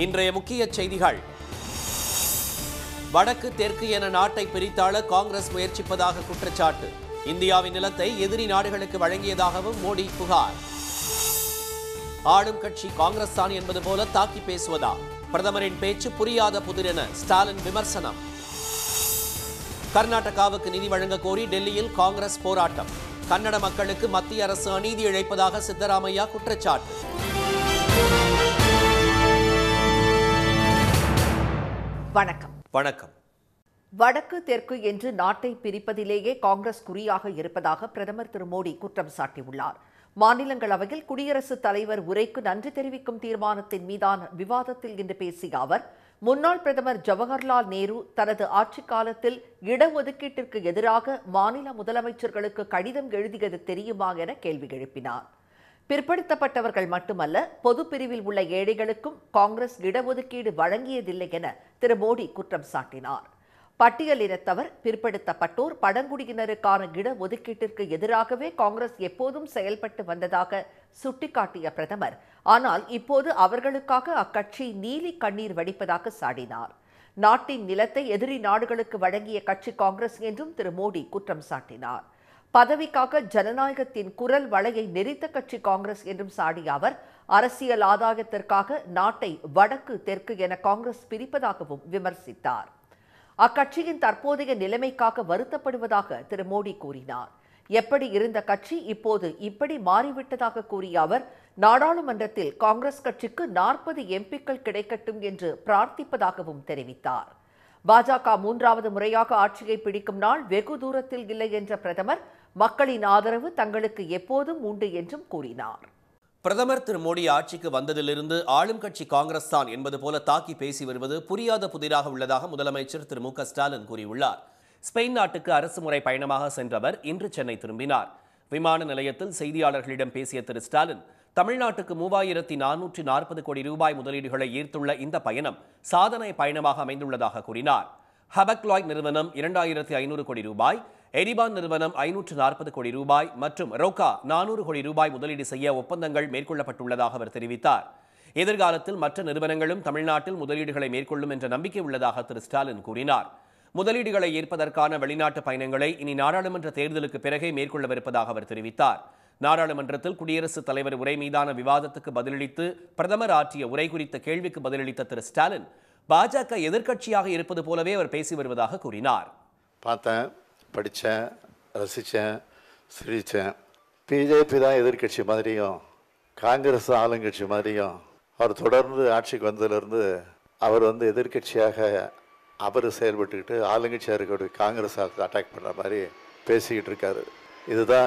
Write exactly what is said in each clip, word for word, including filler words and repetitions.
இன்றைய முக்கிய செய்திகள். வடக்கு தெற்கு என நாட்டை பிரித்தாள காங்கிரஸ் முயற்சிப்பதாக குற்றச்சாட்டு. இந்தியாவின் நிலத்தை எதிரி நாடுகளுக்கு வழங்கியதாகவும் மோடி புகார். ஆளும் கட்சி காங்கிரஸ் தான் என்பது போல தாக்கி பேசுவதா? பிரதமரின் பேச்சு புரியாத புதிரென ஸ்டாலின் விமர்சனம். கர்நாடகாவுக்கு நிதி வழங்க கோரி டெல்லியில் காங்கிரஸ் போராட்டம். கன்னட மக்களுக்கு மத்திய அரசு அநீதி இழைப்பதாக சித்தராமையா குற்றச்சாட்டு. வணக்கம். வணக்கம். வடக்கு தெற்கு என்று நாட்டை பிரிப்பதிலேயே காங்கிரஸ் குறியாக இருப்பதாக பிரதமர் திரு மோடி குற்றம் சாட்டியுள்ளார். மாநிலங்களவையில் குடியரசுத் தலைவர் உரைக்கு நன்றி தெரிவிக்கும் தீர்மானத்தின் மீதான விவாதத்தில் இன்று பேசிய அவர், முன்னாள் பிரதமர் ஜவஹர்லால் நேரு தனது ஆட்சிக் காலத்தில் இடஒதுக்கீட்டிற்கு எதிராக மாநில முதலமைச்சர்களுக்கு கடிதம் எழுதியது தெரியுமா என கேள்வி எழுப்பினார். பிற்படுத்தப்பட்டவர்கள் மட்டுமல்ல, பொது பிரிவில் உள்ள ஏழைகளுக்கும் காங்கிரஸ் இடஒதுக்கீடு வழங்கியதில்லை என திரு மோடி குற்றம் சாட்டினார். பட்டியலினத்தவர், பிற்படுத்தப்பட்டோர், பழங்குடியினருக்கான இடஒதுக்கீட்டிற்கு எதிராகவே காங்கிரஸ் எப்போதும் செயல்பட்டு வந்ததாக சுட்டிக்காட்டிய பிரதமர், ஆனால் இப்போது அவர்களுக்காக அக்கட்சி நீலி கண்ணீர் வடிப்பதாக சாடினார். நாட்டின் நிலத்தை எதிரி நாடுகளுக்கு வழங்கிய கட்சி காங்கிரஸ் என்றும் திரு மோடி குற்றம் சாட்டினார். பதவிக்காக ஜனநாயகத்தின் குரல் வளையை நெரித்த கட்சி காங்கிரஸ் என்றும் சாடிய அவர், அரசியல் ஆதாயத்திற்காக நாட்டை வடக்கு தெற்கு என காங்கிரஸ் பிரிப்பதாகவும் விமர்சித்தார். அக்கட்சியின் தற்போதைய நிலைமைக்காக வருத்தப்படுவதாக திரு மோடி கூறினார். எப்படி இருந்த கட்சி இப்போது இப்படி மாறிவிட்டதாக கூறிய அவர், நாடாளுமன்றத்தில் காங்கிரஸ் கட்சிக்கு நாற்பது எம்பிக்கள் கிடைக்கட்டும் என்று பிரார்த்திப்பதாகவும் தெரிவித்தார். பாஜக மூன்றாவது முறையாக ஆட்சியை பிடிக்கும் நாள் வெகு தூரத்தில் இல்லை என்ற பிரதமர், மக்களின் ஆதரவு தங்களுக்கு எப்போதும் உண்டு என்றும் கூறினார். பிரதமர் திரு மோடி ஆட்சிக்கு வந்ததிலிருந்து ஆளும் கட்சி காங்கிரஸ் தான் என்பது போல தாக்கி பேசி வருவது புரியாத புதிராக உள்ளதாக முதலமைச்சர் திரு மு க ஸ்டாலின் கூறியுள்ளார். ஸ்பெயின் நாட்டுக்கு அரசுமுறை பயணமாக சென்றவர் இன்று சென்னை திரும்பினார். விமான நிலையத்தில் செய்தியாளர்களிடம் பேசிய திரு ஸ்டாலின், தமிழ்நாட்டுக்கு மூவாயிரத்தி நானூற்றி நாற்பது கோடி ரூபாய் முதலீடுகளை ஈர்த்துள்ள இந்த பயணம் சாதனை பயணமாக அமைந்துள்ளதாக கூறினார். ஹபக்லாய் நிறுவனம் இரண்டாயிரத்தி ஐநூறு கோடி ரூபாய், எரிபான் நிறுவனம் ஐநூற்று நாற்பது கோடி ரூபாய் மற்றும் ரோக்கா நானூறு கோடி ரூபாய் முதலீடு செய்ய ஒப்பந்தங்கள் மேற்கொள்ளப்பட்டுள்ளதாக அவர் தெரிவித்தார். எதிர்காலத்தில் மற்ற நிறுவனங்களும் தமிழ்நாட்டில் முதலீடுகளை மேற்கொள்ளும் என்ற நம்பிக்கை உள்ளதாக திரு ஸ்டாலின் கூறினார். முதலீடுகளை ஈர்ப்பதற்கான வெளிநாட்டு பயணங்களை இனி நாடாளுமன்ற தேர்தலுக்கு பிறகே மேற்கொள்ளவிருப்பதாக அவர் தெரிவித்தார். நாடாளுமன்றத்தில் குடியரசுத் தலைவர் உரை மீதான விவாதத்துக்கு பதிலளித்து பிரதமர் ஆற்றிய உரை குறித்த கேள்விக்கு பதிலளித்த திரு ஸ்டாலின், பாஜக எதிர்க்கட்சியாக இருப்பது போலவே அவர் பேசி வருவதாக கூறினார். பார்த்தேன், படித்தேன், ரசித்தேன், சிரித்தேன். பிஜேபி தான் எதிர்கட்சி மாதிரியும் காங்கிரஸ் ஆளுங்கட்சி மாதிரியும் அவர் தொடர்ந்து ஆட்சிக்கு வந்ததுலேருந்து அவர் வந்து எதிர்கட்சியாக அவர் செயல்பட்டுக்கிட்டு ஆளுங்கட்சியாக இருக்கக்கூடிய காங்கிரஸ் அட்டாக் பண்ணுற மாதிரி பேசிக்கிட்டு இருக்காரு. இதுதான்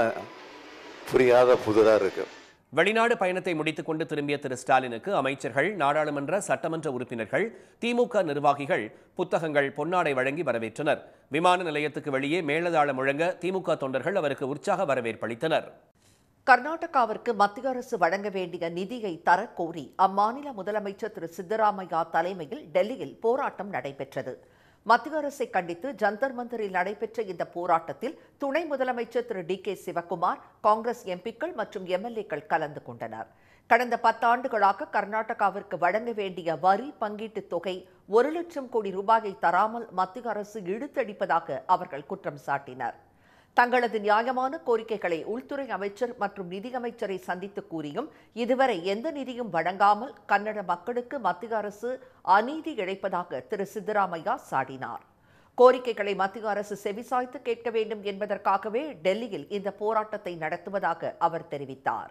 புரியாத புதிராக இருக்கு. வெளிநாடு பயணத்தை முடித்துக் கொண்டு திரும்பிய திரு ஸ்டாலினுக்கு அமைச்சர்கள், நாடாளுமன்ற சட்டமன்ற உறுப்பினர்கள், திமுக நிர்வாகிகள் புத்தகங்கள், பொன்னாடை வழங்கி வரவேற்றனர். விமான நிலையத்துக்கு வெளியே மேளதாளம் முழங்க திமுக தொண்டர்கள் அவருக்கு உற்சாக வரவேற்பளித்தனர். கர்நாடகாவிற்கு மத்திய அரசு வழங்க வேண்டிய நிதியை தரக்கோரி அம்மாநில முதலமைச்சர் திரு சித்தராமையா தலைமையில் டெல்லியில் போராட்டம் நடைபெற்றது. மத்திய அரசை கண்டித்து ஜந்தர் மந்தரில் நடைபெற்ற இந்த போராட்டத்தில் துணை முதலமைச்சர் திரு டி கே சிவக்குமார், காங்கிரஸ் எம்பிக்கள் மற்றும் எம்எல்ஏக்கள் கலந்து கொண்டனர். கடந்த பத்தாண்டுகளாக கர்நாடகாவிற்கு வழங்க வேண்டிய வரி பங்கீட்டு தொகை ஒரு லட்சம் கோடி ரூபாயை தராமல் மத்திய அரசு இழுத்தடிப்பதாக அவர்கள் குற்றம் சாட்டினர். தங்களது நியாயமான கோரிக்கைகளை உள்துறை அமைச்சர் மற்றும் நிதியமைச்சரை சந்தித்து கூறியும் இதுவரை எந்த நிதியும் வழங்காமல் கன்னட மக்களுக்கு மத்திய அரசு அநீதி இழைப்பதாக திரு சித்தராமையா சாடினார். கோரிக்கைகளை மத்திய அரசு செவிசாய்த்து கேட்க வேண்டும் என்பதற்காகவே டெல்லியில் இந்த போராட்டத்தை நடத்துவதாக அவர் தெரிவித்தார்.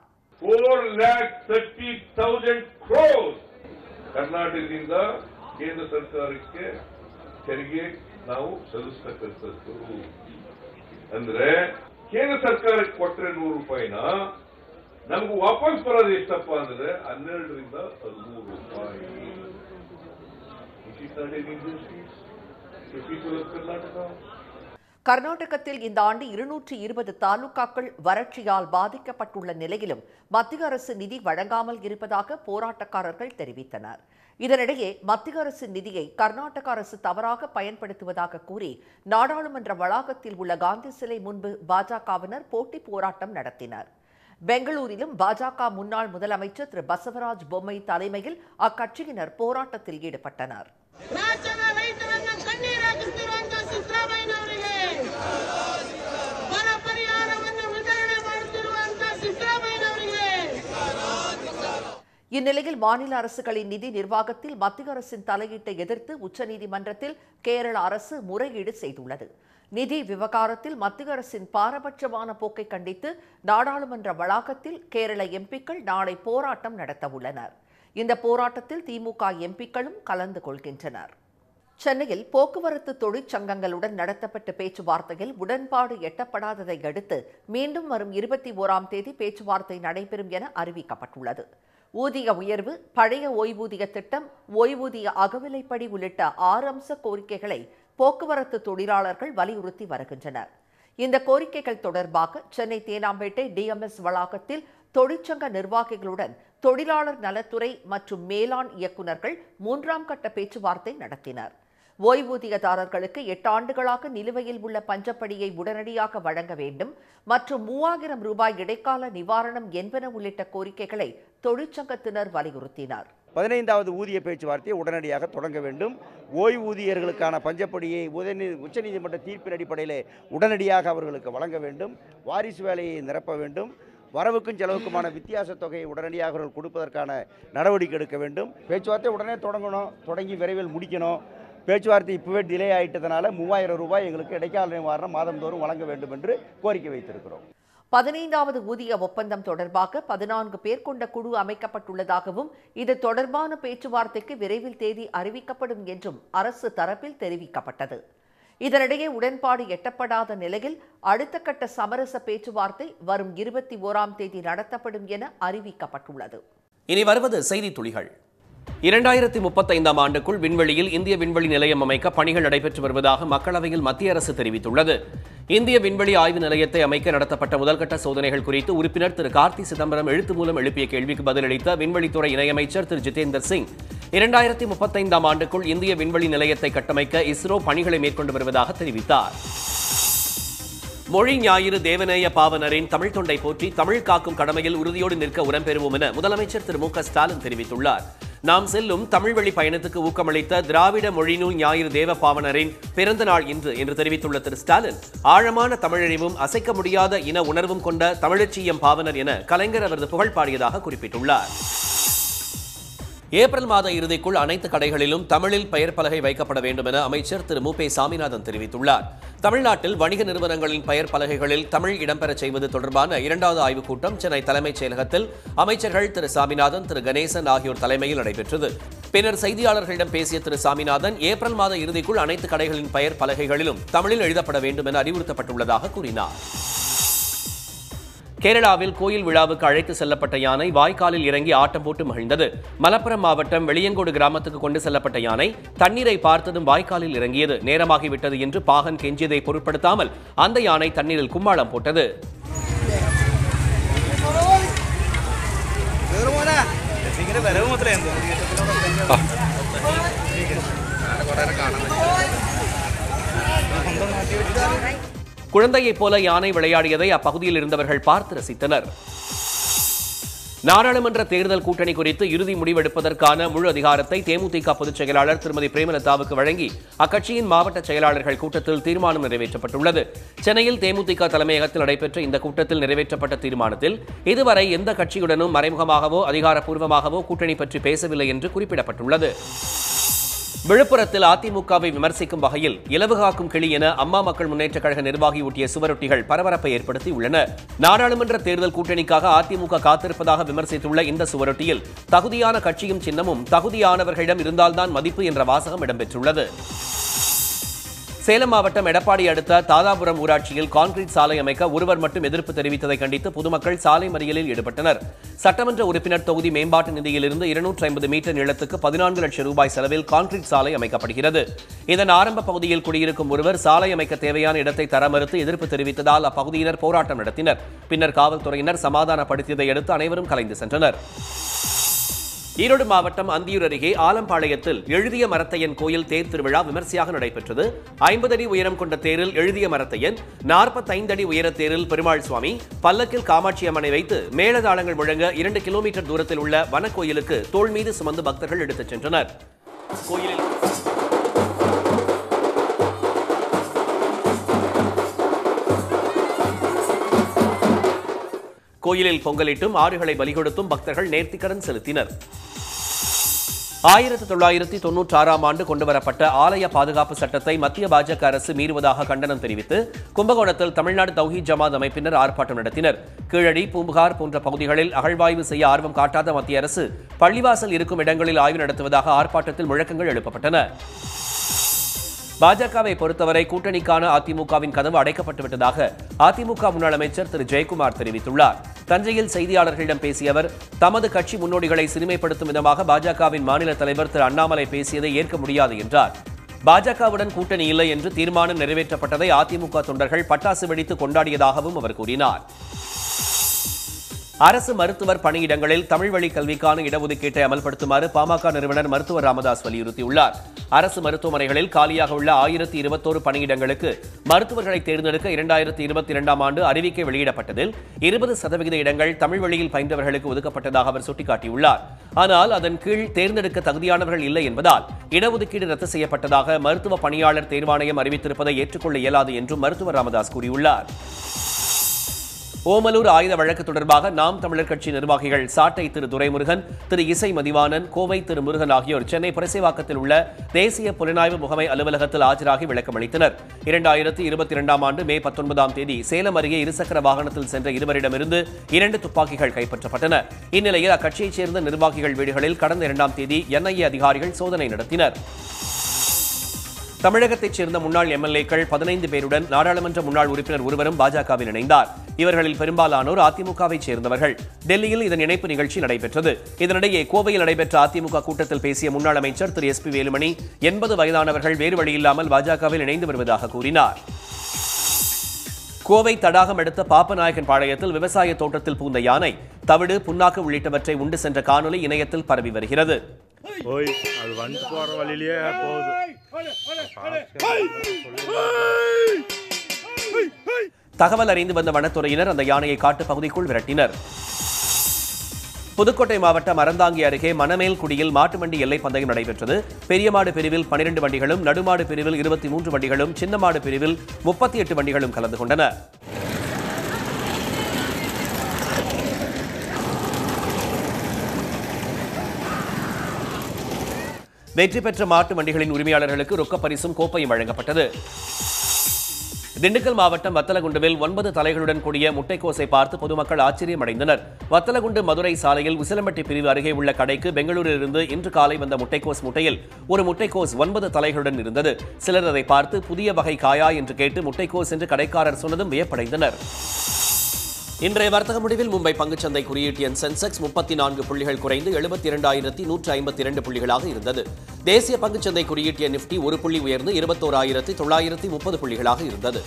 ಕರ್ನಾಟಕದಿಂದ ಕೇಂದ್ರ ಸರ್ಕಾರಕ್ಕೆ ತೆರಿಗೆ ನಾವು ಸಲ್ಲಿಸತಕ್ಕಂಥದ್ದು ಅಂದ್ರೆ ಕೇಂದ್ರ ಸರ್ಕಾರಕ್ಕೆ ಕೊಟ್ಟರೆ ನೂರು ರೂಪಾಯಿನ ನಮಗೂ ವಾಪಸ್ ಬರೋದು ಎಷ್ಟಪ್ಪ ಅಂದ್ರೆ ಹನ್ನೆರಡರಿಂದ ಹದಿಮೂರು ರೂಪಾಯಿ. ಕರ್ನಾಟಕ கர்நாடகத்தில் இந்த ஆண்டு இருநூற்றி இருபது தாலுகாக்கள் வறட்சியால் பாதிக்கப்பட்டுள்ள நிலையிலும் மத்திய அரசு நிதி வழங்காமல் இருப்பதாக போராட்டக்காரர்கள் தெரிவித்தனர். இதனிடையே மத்திய அரசு நிதியை கர்நாடக அரசு தவறாக பயன்படுத்துவதாக கூறி நாடாளுமன்ற வளாகத்தில் உள்ள காந்தி சிலை முன்பு பாஜகவினர் போட்டி போராட்டம் நடத்தினர். பெங்களூரிலும் பாஜக முன்னாள் முதலமைச்சர் திரு பசவராஜ் பொம்மை தலைமையில் அக்கட்சியினர் போராட்டத்தில் ஈடுபட்டனர். இந்நிலையில் மாநில அரசுகளின் நிதி நிர்வாகத்தில் மத்திய அரசின் தலையீட்டை எதிர்த்து உச்சநீதிமன்றத்தில் கேரள அரசு முறையீடு செய்துள்ளது. நிதி விவகாரத்தில் மத்திய அரசின் பாரபட்சமான போக்கை கண்டித்து நாடாளுமன்ற வளாகத்தில் கேரள எம்பிக்கள் நாளை போராட்டம் நடத்த உள்ளனர். இந்த போராட்டத்தில் திமுக எம்பிக்களும் கலந்து கொள்கின்றனர். சென்னையில் போக்குவரத்து தொழிற்சங்கங்களுடன் நடத்தப்பட்ட பேச்சுவார்த்தையில் உடன்பாடு எட்டப்படாததை அடுத்து மீண்டும் வரும் இருபத்தி ஓராம் தேதி பேச்சுவார்த்தை நடைபெறும் என அறிவிக்கப்பட்டுள்ளது. ஊதிய உயர்வு, பழைய ஓய்வூதிய திட்டம், ஓய்வூதிய அகவிலைப்படி உள்ளிட்ட ஆறு அம்ச கோரிக்கைகளை போக்குவரத்து தொழிலாளர்கள் வலியுறுத்தி வருகின்றனர். இந்த கோரிக்கைகள் தொடர்பாக சென்னை தேனாம்பேட்டை டிஎம்எஸ் வளாகத்தில் தொழிற்சங்க நிர்வாகிகளுடன் தொழிலாளர் நலத்துறை மற்றும் மேலாண் இயக்குநர்கள் மூன்றாம் கட்ட பேச்சுவார்த்தை நடத்தினர். ஓய்வூதியதாரர்களுக்கு எட்டு ஆண்டுகளாக நிலுவையில் உள்ள பஞ்சப்படியை உடனடியாக வழங்க வேண்டும் மற்றும் மூவாயிரம் ரூபாய் இடைக்கால நிவாரணம் என்பன உள்ளிட்ட கோரிக்கைகளை தொழிற்சங்கத்தினர் வலியுறுத்தினர். பதினைந்தாவது ஊதிய பேச்சுவார்த்தையை உடனடியாக தொடங்க வேண்டும். ஓய்வூதியர்களுக்கான பஞ்சப்படியை உச்சநீதிமன்ற தீர்ப்பின் அடிப்படையில் உடனடியாக அவர்களுக்கு வழங்க வேண்டும். வாரிசு வேலையை நிரப்ப வேண்டும். வரவுக்கும் செலவுக்குமான வித்தியாச தொகையை உடனடியாக அவர்கள் கொடுப்பதற்கான நடவடிக்கை எடுக்க வேண்டும். பேச்சுவார்த்தை உடனே தொடங்கணும், தொடங்கி விரைவில் முடிக்கணும். பேச்சுவார்த்தை இப்போவே டிலே ஆயிட்டதனால மூவாயிரம் ரூபாய் எங்களுக்கு இடைக்கால நிவாரணம் மாதந்தோறும் வழங்க வேண்டும் என்று கோரிக்கை வைத்திருக்கிறோம். பதினைந்தாவது ஊதிய ஒப்பந்தம் தொடர்பாக பதினான்கு பேர் கொண்ட குழு அமைக்கப்பட்டுள்ளதாகவும் இது தொடர்பான பேச்சுவார்த்தைக்கு விரைவில் தேதி அறிவிக்கப்படும் என்றும் அரசு தரப்பில் தெரிவிக்கப்பட்டது. இதனிடையே உடன்பாடு எட்டப்படாத நிலையில் அடுத்த கட்ட சமரச பேச்சுவார்த்தை வரும் இருபத்தி ஓராம் தேதி நடத்தப்படும் என அறிவிக்கப்பட்டுள்ளது. இனி வருவது செய்தி துளிகள். இரண்டாயிரத்தி முப்பத்தைந்தாம் ஆண்டுக்குள் விண்வெளியில் இந்திய விண்வெளி நிலையம் அமைக்க பணிகள் நடைபெற்று வருவதாக மக்களவையில் மத்திய அரசு தெரிவித்துள்ளது. இந்திய விண்வெளி ஆய்வு நிலையத்தை அமைக்க நடத்தப்பட்ட முதல்கட்ட சோதனைகள் குறித்து உறுப்பினர் திரு கார்த்தி சிதம்பரம் எழுத்து மூலம் எழுப்பிய கேள்விக்கு பதிலளித்த விண்வெளித்துறை இணையமைச்சர் திரு ஜிதேந்தர் சிங், இரண்டாயிரத்தி முப்பத்தைந்தாம் ஆண்டுக்குள் இந்திய விண்வெளி நிலையத்தை கட்டமைக்க இஸ்ரோ பணிகளை மேற்கொண்டு வருவதாக தெரிவித்தார். மொழி ஞாயிறு தேவநேய பாவனரின் தமிழ் தொண்டை போற்றி தமிழ் காக்கும் கடமையில் உறுதியோடு நிற்க உரம் பெறுவோம் என முதலமைச்சர் திரு மு க ஸ்டாலின் தெரிவித்துள்ளார். நாம் செல்லும் தமிழ் வழி பயணத்துக்கு ஊக்கமளித்த திராவிட மொழிநூல் ஞாயிறு தேவ பாவனரின் பிறந்த நாள் இன்று என்று தெரிவித்துள்ள திரு ஸ்டாலின், ஆழமான தமிழறிவும் அசைக்க முடியாத இன உணர்வும் கொண்ட தமிழச்சியம் பாவனர் என கலைஞர் அவரது புகழ் பாடியதாக குறிப்பிட்டுள்ளார். ஏப்ரல் மாத இறுதிக்குள் அனைத்து கடைகளிலும் தமிழில் பெயர் பலகை வைக்கப்பட வேண்டும் என அமைச்சர் திரு மு பே சாமிநாதன் தெரிவித்துள்ளார். தமிழ்நாட்டில் வணிக நிறுவனங்களின் பெயர் பலகைகளில் தமிழ் இடம்பெறச் செய்வது தொடர்பான இரண்டாவது ஆய்வுக் கூட்டம் சென்னை தலைமைச் செயலகத்தில் அமைச்சர்கள் திரு சாமிநாதன், திரு கணேசன் ஆகியோர் தலைமையில் நடைபெற்றது. பின்னர் செய்தியாளர்களிடம் பேசிய திரு சாமிநாதன், ஏப்ரல் மாத இறுதிக்குள் அனைத்து கடைகளின் பெயர் பலகைகளிலும் தமிழில் எழுதப்பட வேண்டும் என அறிவுறுத்தப்பட்டுள்ளதாக கூறினார். கேரளாவில் கோயில் விழாவுக்கு அழைத்து செல்லப்பட்ட யானை வாய்க்காலில் இறங்கி ஆட்டம் போட்டு மகிழ்ந்தது. மலப்புரம் மாவட்டம் வெளியங்கோடு கிராமத்துக்கு கொண்டு செல்லப்பட்ட யானை தண்ணீரை பார்த்ததும் வாய்க்காலில் இறங்கியது. நேரமாகிவிட்டது என்று பாகன் கெஞ்சியதை பொருட்படுத்தாமல் அந்த யானை தண்ணீரில் கும்மாளம் போட்டது. குழந்தையைப் போல யானை விளையாடியதை அப்பகுதியில் இருந்தவர்கள் பார்த்து ரசித்தனர். நாடாளுமன்ற தேர்தல் கூட்டணி குறித்து இறுதி முடிவெடுப்பதற்கான முழு அதிகாரத்தை தேமுதிக பொதுச் செயலாளர் திருமதி பிரேமலதாவுக்கு வழங்கி அக்கட்சியின் மாவட்ட செயலாளர்கள் கூட்டத்தில் தீர்மானம் நிறைவேற்றப்பட்டுள்ளது. சென்னையில் தேமுதிக தலைமையகத்தில் நடைபெற்ற இந்த கூட்டத்தில் நிறைவேற்றப்பட்ட தீர்மானத்தில் இதுவரை எந்த கட்சியுடனும் மறைமுகமாகவோ அதிகாரப்பூர்வமாகவோ கூட்டணி பற்றி பேசவில்லை என்று குறிப்பிடப்பட்டுள்ளது. விழுப்புரத்தில் அதிமுகவை விமர்சிக்கும் வகையில் இலவு காக்கும் கிளி என அம்மா மக்கள் முன்னேற்றக் கழக நிர்வாகி ஒட்டிய சுவரொட்டிகள் பரபரப்பை ஏற்படுத்தியுள்ளன. நாடாளுமன்ற தேர்தல் கூட்டணிக்காக அதிமுக காத்திருப்பதாக விமர்சித்துள்ள இந்த சுவரொட்டியில் தகுதியான கட்சியும் சின்னமும் தகுதியானவர்களிடம் இருந்தால்தான் மதிப்பு என்ற வாசகம் இடம்பெற்றுள்ளது. சேலம் மாவட்டம் எடப்பாடி அடுத்த தாதாபுரம் ஊராட்சியில் கான்கிரீட் சாலை அமைக்க ஒருவர் மட்டும் எதிர்ப்பு தெரிவித்ததை கண்டித்து பொதுமக்கள் சாலை மறியலில் ஈடுபட்டனர். சட்டமன்ற உறுப்பினர் தொகுதி மேம்பாட்டு நிதியிலிருந்து இருநூற்றி ஐம்பது மீட்டர் நீளத்துக்கு பதினான்கு லட்சம் ரூபாய் செலவில் கான்கிரீட் சாலை அமைக்கப்படுகிறது. இதன் ஆரம்ப பகுதியில் குடியிருக்கும் ஒருவர் சாலை அமைக்க தேவையான இடத்தை தர மறுத்து எதிர்ப்பு தெரிவித்ததால் அப்பகுதியினர் போராட்டம் நடத்தினர். பின்னர் காவல்துறையினர் சமாதானப்படுத்தியதை அடுத்து அனைவரும் கலைந்து சென்றனர். ஈரோடு மாவட்டம் அந்தியூர் அருகே ஆலம்பாளையத்தில் எழுதிய மரத்தையன் கோயில் தேர் திருவிழா விமர்சையாக நடைபெற்றது. ஐம்பது அடி உயரம் கொண்ட தேரில் எழுதிய மரத்தையன், நாற்பத்தைந்து அடி உயர தேரில் பெருமாள் சுவாமி, பல்லக்கில் காமாட்சி அம்மனை வைத்து மேளதாளங்கள் முழங்க இரண்டு கிலோமீட்டர் தூரத்தில் உள்ள வனக்கோயிலுக்கு தோள் மீது சுமந்து பக்தர்கள் எடுத்துச் சென்றனர். கோயிலில் கோயிலில் பொங்கலிட்டும் ஆடுகளை பலி கொடுத்தும் பக்தர்கள் நேர்த்திக்கடன் செலுத்தினர். ஆயிரத்தி தொள்ளாயிரத்தி தொன்னூற்றி ஆறாம் ஆண்டு கொண்டுவரப்பட்ட ஆலய பாதுகாப்பு சட்டத்தை மத்திய பாஜக அரசு மீறுவதாக கண்டனம் தெரிவித்து கும்பகோணத்தில் தமிழ்நாடு தௌஹீத் ஜமாத் அமைப்பினர் ஆர்ப்பாட்டம் நடத்தினர். கீழடி, பூம்புகார் போன்ற பகுதிகளில் அகழ்வாய்வு செய்ய ஆர்வம் காட்டாத மத்திய அரசு பள்ளிவாசல் இருக்கும் இடங்களில் ஆய்வு நடத்துவதாக ஆர்ப்பாட்டத்தில் முழக்கங்கள் எழுப்பப்பட்டன. பாஜகவை பொறுத்தவரை கூட்டணிக்கான அதிமுகவின் கதவு அடைக்கப்பட்டுவிட்டதாக அதிமுக முன்னாள் அமைச்சர் திரு ஜெயக்குமார் தெரிவித்துள்ளார். தஞ்சையில் செய்தியாளர்களிடம் பேசிய அவர், தமது கட்சி முன்னோடிகளை சிறுமைப்படுத்தும் விதமாக பாஜகவின் மாநில தலைவர் திரு அண்ணாமலை பேசியதை ஏற்க முடியாது என்றார். பாஜகவுடன் கூட்டணி இல்லை என்று தீர்மானம் நிறைவேற்றப்பட்டதை அதிமுக தொண்டர்கள் பட்டாசு வெடித்து கொண்டாடியதாகவும் அவர் கூறினார். அரசு மருத்துவர் பணியிடங்களில் தமிழ் வழி கல்விக்கான இடஒதுக்கீட்டை அமல்படுத்துமாறு பாமக நிறுவனர் மருத்துவர் ராமதாஸ் வலியுறுத்தியுள்ளார். அரசு மருத்துவமனைகளில் காலியாக உள்ள ஆயிரத்தி இருபத்தோரு பணியிடங்களுக்கு மருத்துவர்களை தேர்ந்தெடுக்க இரண்டாயிரத்தி இருபத்தி இரண்டாம் ஆண்டு அறிவிக்கை வெளியிடப்பட்டதில் இருபது சதவிகித இடங்கள் தமிழ் வழியில் பயின்றவர்களுக்கு ஒதுக்கப்பட்டதாக அவர் சுட்டிக்காட்டியுள்ளார். ஆனால் அதன் கீழ் தேர்ந்தெடுக்க தகுதியானவர்கள் இல்லை என்பதால் இடஒதுக்கீடு ரத்து செய்யப்பட்டதாக மருத்துவ பணியாளர் தேர்வாணையம் அறிவித்திருப்பதை ஏற்றுக்கொள்ள இயலாது என்றும் மருத்துவர் ராமதாஸ் கூறியுள்ளார். ஓமலூர் ஆயுத வழக்கு தொடர்பாக நாம் தமிழர் கட்சி நிர்வாகிகள் சாட்டை திரு துரைமுருகன், திரு இசை மதிவாணன், கோவை திரு முருகன் ஆகியோர் சென்னை புரசைவாக்கத்தில் உள்ள தேசிய புலனாய்வு முகமை அலுவலகத்தில் ஆஜராகி விளக்கமளித்தனர். இரண்டாயிரத்தி இருபத்தி இரண்டாம் ஆண்டு மே பத்தொன்பதாம் தேதி சேலம் அருகே இருசக்கர வாகனத்தில் சென்ற இருவரிடமிருந்து இரண்டு துப்பாக்கிகள் கைப்பற்றப்பட்டன. இந்நிலையில் அக்கட்சியைச் சேர்ந்த நிர்வாகிகள் வீடுகளில் கடந்த இரண்டாம் தேதி என்ஐஏ அதிகாரிகள் சோதனை நடத்தினர். தமிழகத்தைச் சேர்ந்த முன்னாள் எம்எல்ஏக்கள் பதினைந்து பேருடன் நாடாளுமன்ற முன்னாள் உறுப்பினர் ஒருவரும் பாஜகவில் இணைந்தார். இவர்களில் பெரும்பாலானோர் அதிமுகவைச் சேர்ந்தவர்கள். டெல்லியில் இதன் இணைப்பு நிகழ்ச்சி நடைபெற்றது. இதனிடையே கோவையில் நடைபெற்ற அதிமுக கூட்டத்தில் பேசிய முன்னாள் அமைச்சர் திரு எஸ் பி வேலுமணி, எண்பது வயதானவர்கள் வேறு வழியில்லாமல் பாஜகவில் இணைந்து வருவதாக கூறினார். கோவை தடாகம் அடுத்த பாப்பநாயக்கன் பாளையத்தில் விவசாய தோட்டத்தில் பூந்த யானை தவிடு, புண்ணாக்கு உள்ளிட்டவற்றை உண்டு சென்ற காணொலி இணையத்தில் பரவி வருகிறது. தகவல் அறிந்து வந்த வனத்துறையினர் அந்த யானையை காட்டுப் பகுதிக்குள் விரட்டினர். புதுக்கோட்டை மாவட்டம் அறந்தாங்கி அருகே மணமேல்குடியில் மாட்டு வண்டி எல்லை பந்தயம் நடைபெற்றது. பெரியமாடு பிரிவில் பனிரெண்டு வண்டிகளும், நடுமாடு பிரிவில் இருபத்தி மூன்று வண்டிகளும், சின்னமாடு பிரிவில் முப்பத்தி எட்டு வண்டிகளும் கலந்து கொண்டன. வெற்றி பெற்ற மாட்டு வண்டிகளின் உரிமையாளர்களுக்கு ரொக்க பரிசும் கோப்பையும் வழங்கப்பட்டது. திண்டுக்கல் மாவட்டம் வத்தலகுண்டுவில் ஒன்பது தலைகளுடன் கூடிய முட்டைக்கோசை பார்த்து பொதுமக்கள் ஆச்சரியம் அடைந்தனர். வத்தலகுண்டு மதுரை சாலையில் உசிலம்பட்டி பிரிவு அருகே உள்ள கடைக்கு பெங்களூரிலிருந்து இன்று காலை வந்த முட்டைக்கோஸ் முட்டையில் ஒரு முட்டைக்கோஸ் ஒன்பது தலைகளுடன் இருந்தது. சிலர் அதை பார்த்து புதிய வகை காயா என்று கேட்டு முட்டைக்கோஸ் என்று கடைக்காரர் சொன்னதும் வியப்படைந்தனர். இன்றைய வர்த்தக முடிவில் மும்பை பங்குச்சந்தை குறியீட்டு எண் சென்செக்ஸ் முப்பத்தி நான்கு புள்ளிகள் குறைந்து எழுபத்தி இரண்டாயிரத்தி நூற்றி ஐம்பத்தி இரண்டு புள்ளிகளாக இருந்தது. தேசிய பங்குச்சந்தை குறியீட்டு எண் நிப்டி ஒரு புள்ளி உயர்ந்து இருபத்தோராயிரத்தி தொள்ளாயிரத்தி முப்பது புள்ளிகளாக இருந்தது.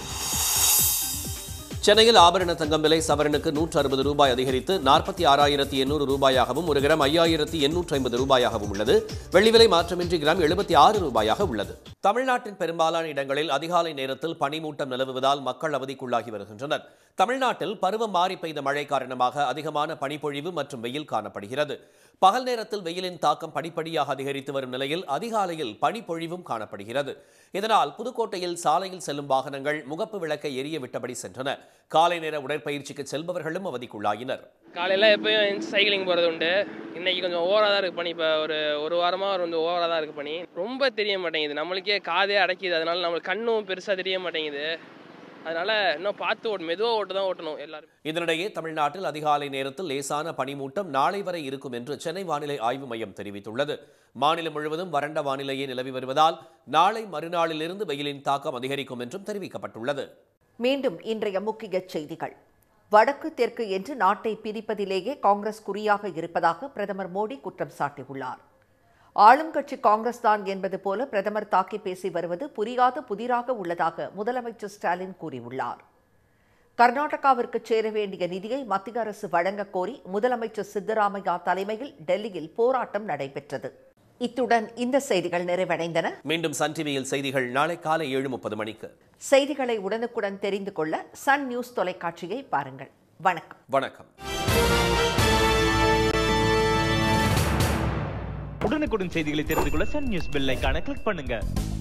சென்னையில் ஆபரண தங்கம் விலை சவரனுக்கு நூற்று அறுபது ரூபாய் அதிகரித்து நாற்பத்தி ஆறாயிரத்தி எண்ணூறு ரூபாயாகவும் ஒரு கிராம் ஐயாயிரத்தி எண்ணூற்றி ஐம்பது ரூபாயாகவும் உள்ளது. வெள்ளி விலை மாற்றமின்றி கிராம் எழுபத்தி ஆறு ரூபாயாக உள்ளது. தமிழ்நாட்டின் பெரும்பாலான இடங்களில் அதிகாலை நேரத்தில் பனிமூட்டம் நிலவுவதால் மக்கள் அவதிக்குள்ளாகி வருகின்றனர். தமிழ்நாட்டில் பருவம் மாறி பெய்த மழை காரணமாக அதிகமான பனிப்பொழிவு மற்றும் வெயில் காணப்படுகிறது. பகல் நேரத்தில் வெயிலின் தாக்கம் படிப்படியாக அதிகரித்து வரும் நிலையில் அதிகாலையில் பனிப்பொழிவும் காணப்படுகிறது. இதனால் புதுக்கோட்டையில் சாலையில் செல்லும் வாகனங்கள் முகப்பு விளக்கை எரிய விட்டபடி சென்றன. காலை நேர உடற்பயிற்சிக்கு செல்பவர்களும் அவதிக்குள்ளாயினர். காலையில் எப்பயும் சைக்கிளிங் போகிறது உண்டு. இன்னைக்கு கொஞ்சம் ஓவராக தான் இருக்கு பனி. இப்போ ஒரு ஒரு வாரமாக வந்து ஓவராக தான் இருக்கு பனி. ரொம்ப தெரிய மாட்டேங்குது, நம்மளுக்கே காதே அடைக்கிது. அதனால நம்மளுக்கு கண்ணும் பெருசாக தெரிய மாட்டேங்குது. அதனால இன்னும் பார்த்து ஓட்டு மெதுவாக ஓட்டு தான் ஓட்டணும் எல்லாரும். இதனிடையே தமிழ்நாட்டில் அதிகாலை நேரத்தில் லேசான பனிமூட்டம் நாளை வரை இருக்கும் என்று சென்னை வானிலை ஆய்வு மையம் தெரிவித்துள்ளது. மாநிலம் முழுவதும் வறண்ட வானிலையே நிலவி வருவதால் நாளை மறுநாளிலிருந்து வெயிலின் தாக்கம் அதிகரிக்கும் என்றும் தெரிவிக்கப்பட்டுள்ளது. மீண்டும் இன்றைய முக்கிய செய்திகள். வடக்கு தெற்கு என்று நாட்டை பிரிப்பதிலேயே காங்கிரஸ் குறியாக இருப்பதாக பிரதமர் மோடி குற்றம் சாட்டியுள்ளார். ஆளும் கட்சி காங்கிரஸ் தான் என்பது போல பிரதமர் தாக்கி பேசி வருவது புரியாத புதிராக உள்ளதாக முதலமைச்சர் ஸ்டாலின் கூறியுள்ளார். கர்நாடகாவிற்கு சேர வேண்டிய நிதியை மத்திய அரசு வழங்க கோரி முதலமைச்சர் சித்தராமையா தலைமையில் டெல்லியில் போராட்டம் நடைபெற்றது. இத்துடன் இந்த செய்திகள் நிறைவடைந்தன. மீண்டும் சன் டிவியில் செய்திகள் நாளை காலை ஏழு முப்பது மணிக்கு. செய்திகளை உடனுக்குடன் தெரிந்து கொள்ள சன் நியூஸ் தொலைக்காட்சியை பாருங்கள். வணக்கம். வணக்கம். உடனுக்குடன் செய்திகளை தெரிந்து கொள்ள சன் நியூஸ் பெல் ஐகானை கிளிக் பண்ணுங்க.